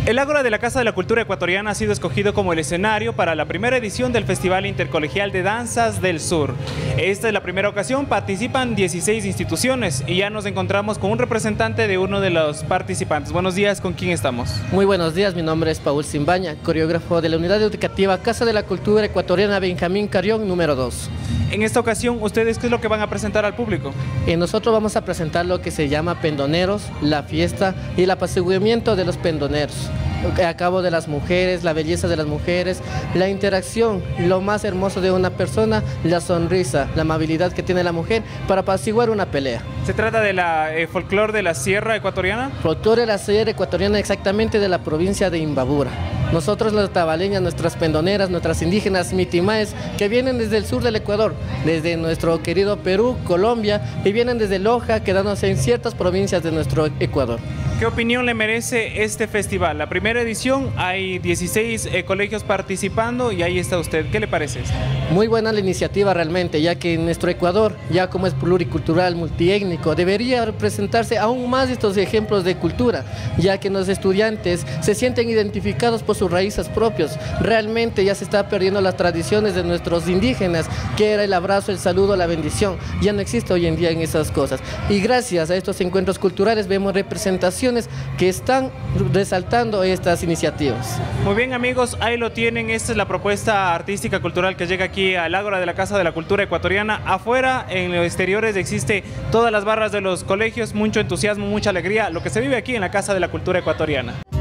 El Ágora de la Casa de la Cultura Ecuatoriana ha sido escogido como el escenario para la primera edición del Festival Intercolegial de Danzas del Sur. Esta es la primera ocasión, participan 16 instituciones y ya nos encontramos con un representante de uno de los participantes. Buenos días, ¿con quién estamos? Muy buenos días, mi nombre es Paul Simbaña, coreógrafo de la Unidad Educativa Casa de la Cultura Ecuatoriana Benjamín Carrión, número 2. En esta ocasión, ¿ustedes qué es lo que van a presentar al público? Nosotros vamos a presentar lo que se llama pendoneros, la fiesta y el apaciguamiento de los pendoneros. A cabo de las mujeres, la belleza de las mujeres, la interacción, lo más hermoso de una persona, la sonrisa, la amabilidad que tiene la mujer para apaciguar una pelea. ¿Se trata de la folclore de la Sierra Ecuatoriana? Folclore de la Sierra Ecuatoriana, exactamente de la provincia de Imbabura. Nosotros las tabaleñas, nuestras pendoneras, nuestras indígenas mitimaes, que vienen desde el sur del Ecuador, desde nuestro querido Perú, Colombia, y vienen desde Loja, quedándose en ciertas provincias de nuestro Ecuador. ¿Qué opinión le merece este festival? La primera edición, hay 16 colegios participando y ahí está usted. ¿Qué le parece? Muy buena la iniciativa realmente, ya que en nuestro Ecuador, ya como es pluricultural, multiétnico, debería presentarse aún más estos ejemplos de cultura, ya que los estudiantes se sienten identificados por sus raíces propias. Realmente ya se está perdiendo las tradiciones de nuestros indígenas, que era el abrazo, el saludo, la bendición. Ya no existe hoy en día en esas cosas. Y gracias a estos encuentros culturales vemos representaciones que están resaltando estas iniciativas. Muy bien, amigos, ahí lo tienen. Esta es la propuesta artística cultural que llega aquí al Ágora de la Casa de la Cultura Ecuatoriana. Afuera, en los exteriores, existe todas las barras de los colegios, mucho entusiasmo, mucha alegría, lo que se vive aquí en la Casa de la Cultura Ecuatoriana.